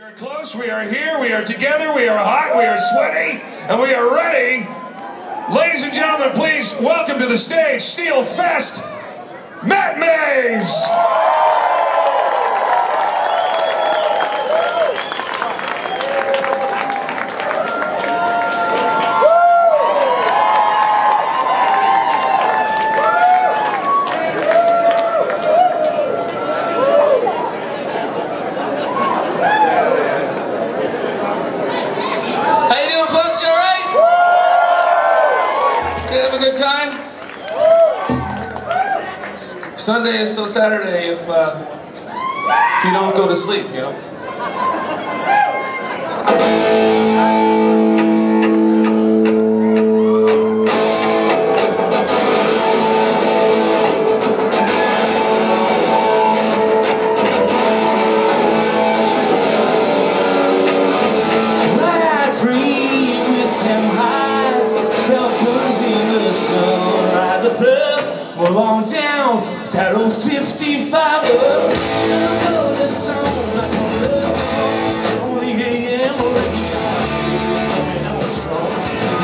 are close, we are here, we are together, we are hot, we are sweaty, and we are ready. Ladies and gentlemen, please welcome to the stage, SteeleFest, Matt Mays! Have a good time? Sunday is still Saturday if you don't go to sleep, you know? Well, on down that old 55 up, and I know the song I call love. Only AM radio, and I was strong.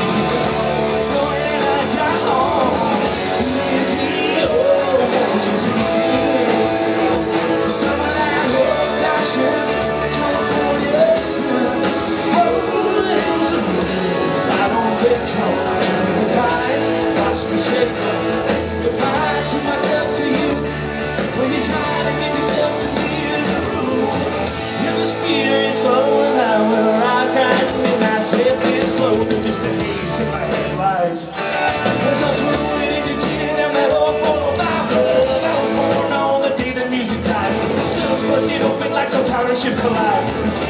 When I got home, Indio, won't you take me to some of that old-fashioned California sun? Oh, them some rooms I don't get drunk, hypnotized, watch me shake up. If I keep myself to you, when you're trying to give yourself to me, there's a rules. In the spirit's all alive, where I got midnights lifting slow through just the haze in my headlights. As I'm waiting to get down that old 405 love. I was born on the day that music died. The sun's busted open like some powder ship collide.